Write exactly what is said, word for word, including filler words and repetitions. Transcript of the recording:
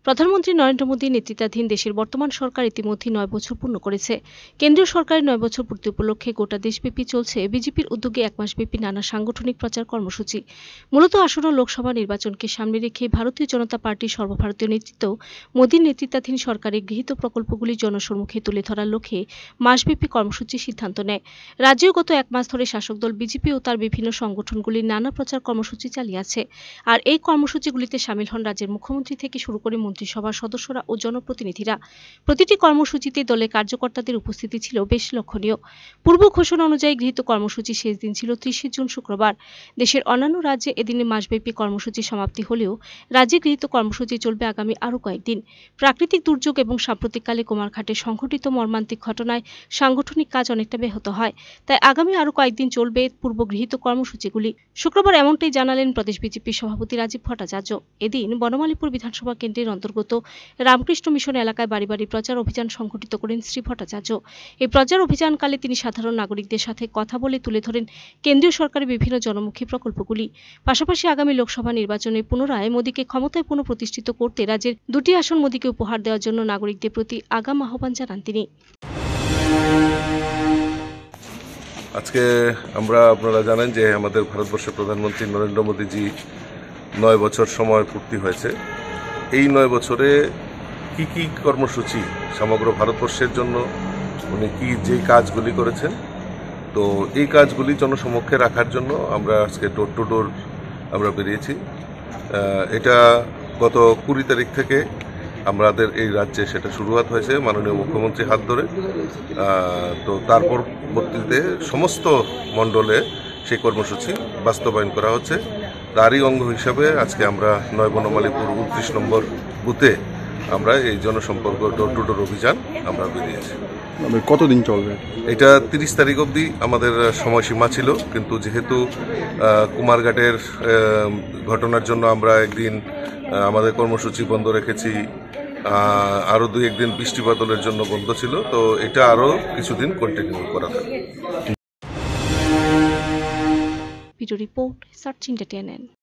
প্রধানমন্ত্রী নরেন্দ্র মোদীর নেতৃত্বাধীন দেশের বর্তমান সরকার ইতিমধ্যে নয় বছর পূর্ণ করেছে। কেন্দ্রীয় সরকারের নয় বছর পূর্তি উপলক্ষে গোটা দেশব্যাপী চলছে বিজেপির উদ্যোগে এক মাসব্যাপী নানা সাংগঠনিক প্রচার কর্মসূচি। মূলত আসন্ন লোকসভা নির্বাচনকে সামনে রেখে ভারতীয় জনতা পার্টির সর্বভারতীয় নেতৃত্ব মোদীর নেতৃত্বাধীন সরকারের গৃহীত প্রকল্পগুলি জনসম্মুখে তুলে ধরার লক্ষ্যে মাসব্যাপী কর্মসূচির সিদ্ধান্ত নেয়। রাজ্যেও গত এক মাস ধরে শাসক দল বিজেপি ও তার বিভিন্ন সংগঠনগুলির নানা প্রচার কর্মসূচি চালিয়ে আছে। আর এই কর্মসূচিগুলিতে সামিল হন রাজ্যের মুখ্যমন্ত্রী থেকে শুরু করে মন্ত্রিসভার সদস্যরা ও জনপ্রতিনিধিরা। প্রতিটি কর্মসূচিতে দলের কার্যকর্তাদের উপস্থিতি ছিল বেশ লক্ষণীয়। পূর্ব ঘোষণা অনুযায়ী গৃহীত কর্মসূচি শেষ দিন ছিল ত্রিশে জুন শুক্রবার। দেশের অন্যান্য রাজ্যে এদিনে মাসব্যাপী কর্মসূচি সমাপ্তি হলেও রাজ্যে গৃহীত কর্মসূচি চলবে আগামী আরও কয়েকদিন। প্রাকৃতিক দুর্যোগ এবং সাম্প্রতিককালে কুমারঘাটে সংঘটিত মর্মান্তিক ঘটনায় সাংগঠনিক কাজ অনেকটা ব্যাহত হয়, তাই আগামী আরও কয়েকদিন চলবে পূর্ব গৃহীত কর্মসূচিগুলি। শুক্রবার এমনটাই জানালেন প্রদেশ বিজেপির সভাপতি রাজীব ভট্টাচার্য। এদিন বনমালীপুর বিধানসভা কেন্দ্রের অন্তর্গত রামকৃষ্ণ মিশন এলাকায় বাড়ি বাড়ি প্রচার অভিযান সংঘটিত করেন শ্রী ভট্টাচার্য। এই প্রচার অভিযানকালে তিনি সাধারণ নাগরিকদের সাথে কথা বলে তুলে ধরেন কেন্দ্রীয় সরকারের বিভিন্ন জনমুখী প্রকল্পগুলি। পাশাপাশি আগামী লোকসভা নির্বাচনে পুনরায় মোদীকে ক্ষমতায় পুনঃপ্রতিষ্ঠিত করতে রাজ্যের দুটি আসন মোদীকে উপহার দেওয়ার জন্য নাগরিকদের প্রতি আগাম আহ্বান জানান তিনি। আজকে আমরা আপনারা জানেন যে আমাদের ভারতবর্ষের প্রধানমন্ত্রী নরেন্দ্র মোদীজি নয় বছর সময় পূর্তি হয়েছে। এই নয় বছরে কি কি কর্মসূচি সমগ্র ভারতবর্ষের জন্য উনি কি যে কাজগুলি করেছেন, তো এই কাজগুলি জনসমক্ষে রাখার জন্য আমরা আজকে ডোর টু ডোর আমরা বেরিয়েছি। এটা গত কুড়ি তারিখ থেকে আমাদের এই রাজ্যে সেটা শুরুয়াত হয়েছে মাননীয় মুখ্যমন্ত্রীর হাত ধরে। তো তার পরবর্তীতে সমস্ত মণ্ডলে সেই কর্মসূচি বাস্তবায়ন করা হচ্ছে। তারই অঙ্গ হিসাবে আজকে আমরা নয় বনমালীপুর উনত্রিশ নম্বর বুথে আমরা এই জনসম্পর্ক ডোর টু ডোর অভিযান আমরা বেরিয়েছি। কতদিন চলবে? এটা তিরিশ তারিখ অবধি আমাদের সময়সীমা ছিল, কিন্তু যেহেতু কুমারঘাটের ঘটনার জন্য আমরা একদিন আমাদের কর্মসূচি বন্ধ রেখেছি, আরও দুই একদিন বৃষ্টি বাদলের জন্য বন্ধ ছিল, তো এটা আরও কিছুদিন কন্টিনিউ করা থাকবে। Video report search India.